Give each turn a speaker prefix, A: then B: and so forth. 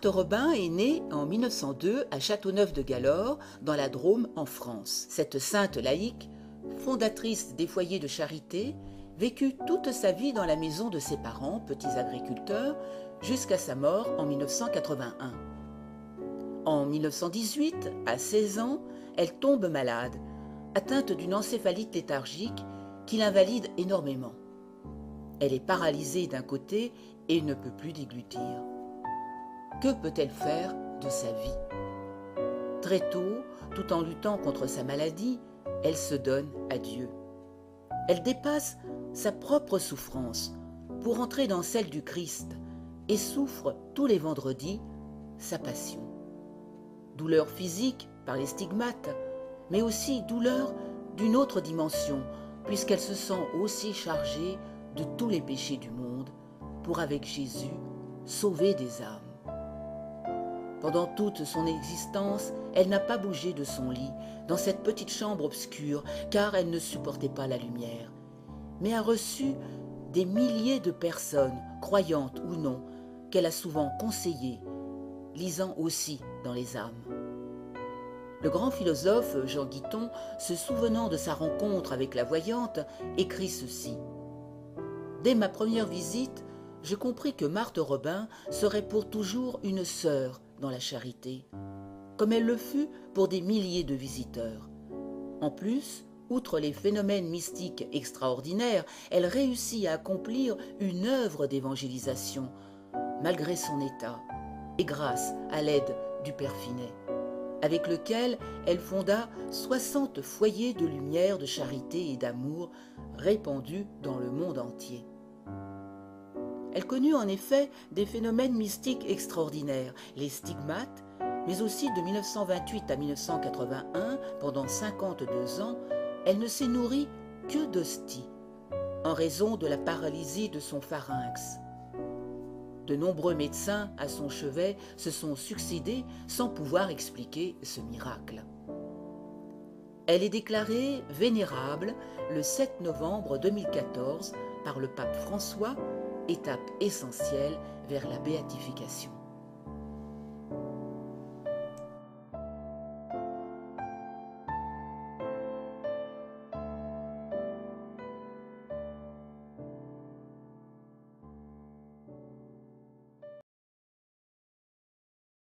A: Marthe Robin est née en 1902 à Châteauneuf-de-Galorre, dans la Drôme, en France. Cette sainte laïque, fondatrice des foyers de charité, vécut toute sa vie dans la maison de ses parents, petits agriculteurs, jusqu'à sa mort en 1981. En 1918, à 16 ans, elle tombe malade, atteinte d'une encéphalite léthargique qui l'invalide énormément. Elle est paralysée d'un côté et ne peut plus déglutir. Que peut-elle faire de sa vie? Très tôt, tout en luttant contre sa maladie, elle se donne à Dieu. Elle dépasse sa propre souffrance pour entrer dans celle du Christ et souffre tous les vendredis sa passion. Douleur physique par les stigmates, mais aussi douleur d'une autre dimension, puisqu'elle se sent aussi chargée de tous les péchés du monde pour, avec Jésus, sauver des âmes. Pendant toute son existence, elle n'a pas bougé de son lit, dans cette petite chambre obscure, car elle ne supportait pas la lumière, mais a reçu des milliers de personnes, croyantes ou non, qu'elle a souvent conseillées, lisant aussi dans les âmes. Le grand philosophe Jean Guiton, se souvenant de sa rencontre avec la voyante, écrit ceci. « Dès ma première visite, je compris que Marthe Robin serait pour toujours une sœur dans la charité, comme elle le fut pour des milliers de visiteurs. En plus, outre les phénomènes mystiques extraordinaires, elle réussit à accomplir une œuvre d'évangélisation, malgré son état, et grâce à l'aide du Père Finet, avec lequel elle fonda 60 foyers de lumière, de charité et d'amour répandus dans le monde entier. Elle connut en effet des phénomènes mystiques extraordinaires, les stigmates, mais aussi de 1928 à 1981, pendant 52 ans, elle ne s'est nourrie que d'hosties, en raison de la paralysie de son pharynx. De nombreux médecins à son chevet se sont succédés sans pouvoir expliquer ce miracle. Elle est déclarée vénérable le 7 novembre 2014 par le pape François, étape essentielle vers la béatification.